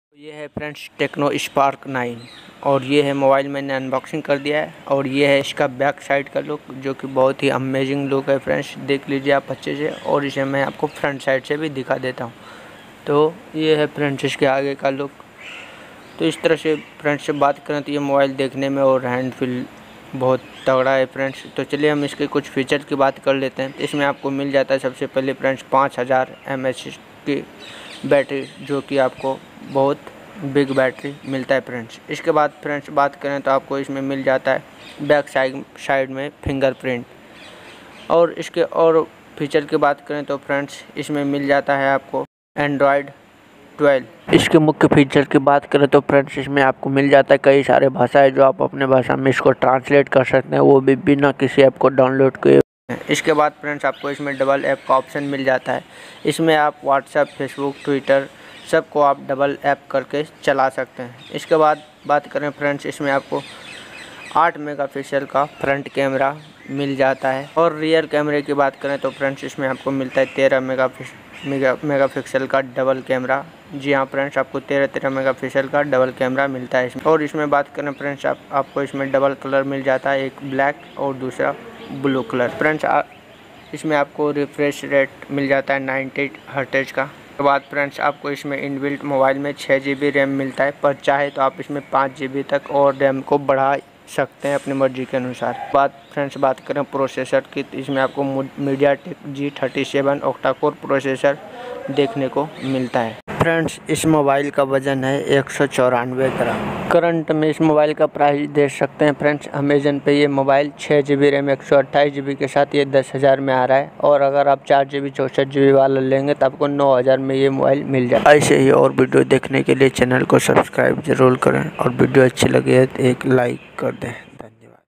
ये है friends Tecno Spark 9 और ये है मोबाइल मैंने अनबॉक्सिंग कर दिया है और ये है इसका बैक साइड का लुक जो कि बहुत ही अमेजिंग लुक है फ्रेंड्स। देख लीजिए आप अच्छे से और इसे मैं आपको फ्रंट साइड से भी दिखा देता हूँ। तो ये है फ्रेंड्स इसके आगे का लुक। तो इस तरह से फ्रेंड्स से बात करें तो ये मोबाइल देखने में और हैंड फील बहुत तगड़ा है फ्रेंड्स। तो चलिए हम इसके कुछ फीचर की बात कर लेते हैं। इसमें आपको मिल जाता है सबसे पहले फ्रेंड्स 5000 mAh की बैटरी, जो कि आपको बहुत बिग बैटरी मिलता है फ्रेंड्स। इसके बाद फ्रेंड्स बात करें तो आपको इसमें मिल जाता है बैक साइड में फिंगरप्रिंट। और इसके और फीचर की बात करें तो फ्रेंड्स इसमें मिल जाता है आपको एंड्रॉयड 12। इसके मुख्य फीचर की बात करें तो फ्रेंड्स इसमें आपको मिल जाता है कई सारे भाषाएं जो आप अपने भाषा में इसको ट्रांसलेट कर सकते हैं, वो भी बिना किसी ऐप को डाउनलोड किए। इसके बाद फ्रेंड्स आपको इसमें डबल ऐप का ऑप्शन मिल जाता है। इसमें आप व्हाट्सएप, फेसबुक, ट्विटर सबको आप डबल ऐप करके चला सकते हैं। इसके बाद बात करें फ्रेंड्स इसमें आपको 8 मेगापिक्सल का फ्रंट कैमरा मिल जाता है। और रियर कैमरे की बात करें तो फ्रेंड्स इसमें आपको मिलता है 13 मेगापिक्सल का डबल कैमरा। जी हाँ फ्रेंड्स, आपको 13 मेगापिक्सल का डबल कैमरा मिलता है इसमें। और इसमें बात करें फ्रेंड्स आपको इसमें डबल कलर मिल जाता है, एक ब्लैक और दूसरा ब्लू कलर। फ्रेंड्स इसमें आपको रिफ्रेश रेट मिल जाता है 90 हर्ट्ज का। के बाद फ्रेंड्स आपको इसमें इनबिल्ट मोबाइल में 6 GB रैम मिलता है, पर चाहे तो आप इसमें 5 GB तक और रैम को बढ़ा सकते हैं अपनी मर्जी के अनुसार। फ्रेंड्स बात करें प्रोसेसर की तो इसमें आपको MediaTek G37 octa core processor देखने को मिलता है। फ्रेंड्स इस मोबाइल का वजन है 194 ग्राम। करंट में इस मोबाइल का प्राइस देख सकते हैं फ्रेंड्स। अमेजन पे ये मोबाइल 6 GB रैम 128 GB के साथ ये 10,000 में आ रहा है। और अगर आप 4 GB 64 GB वाला लेंगे तो आपको 9,000 में ये मोबाइल मिल जाए। ऐसे ही और वीडियो देखने के लिए चैनल को सब्सक्राइब जरूर करें और वीडियो अच्छी लगे तो एक लाइक कर दें।